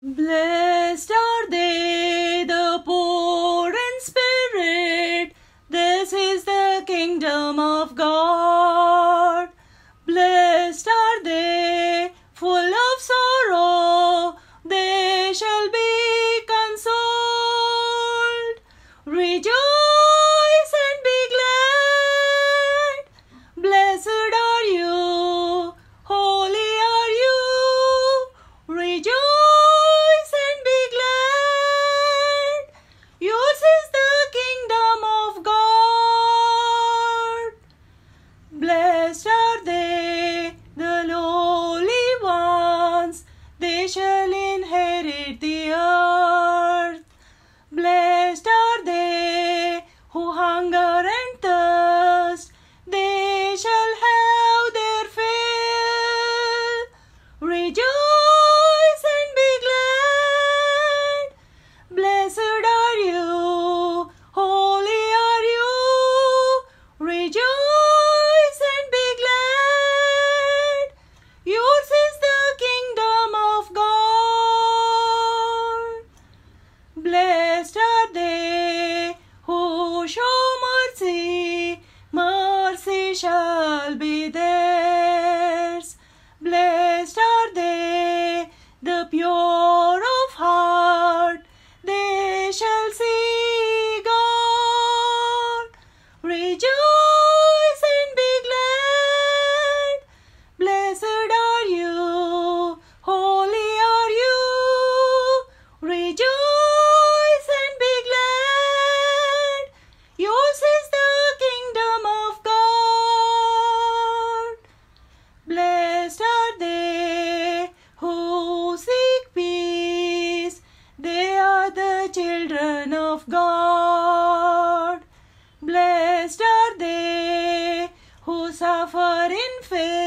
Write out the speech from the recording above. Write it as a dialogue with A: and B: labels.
A: Blessed are they, the poor in spirit, this is the kingdom of God. Blessed are they, full of sorrow, they shall be consoled. Rejoice and be glad, blessed are you, holy are you. Rejoice and be glad, yours is the kingdom of God. Blessed are they, the lowly ones, they shall inherit the earth. Blessed are they who hunger and thirst, they shall have their fill. Rejoice and be glad, blessed are you, holy are you. Rejoice and be glad, yours is the kingdom of God. Blessed are they who show mercy, mercy shall be theirs. Blessed are they, the pure of heart, they shall see God. Rejoice and be glad, blessed are you, holy are you. Rejoice and be glad, yours is the kingdom of God. Blessed are they who seek peace, they are the children of God. Blessed are they who suffer in faith,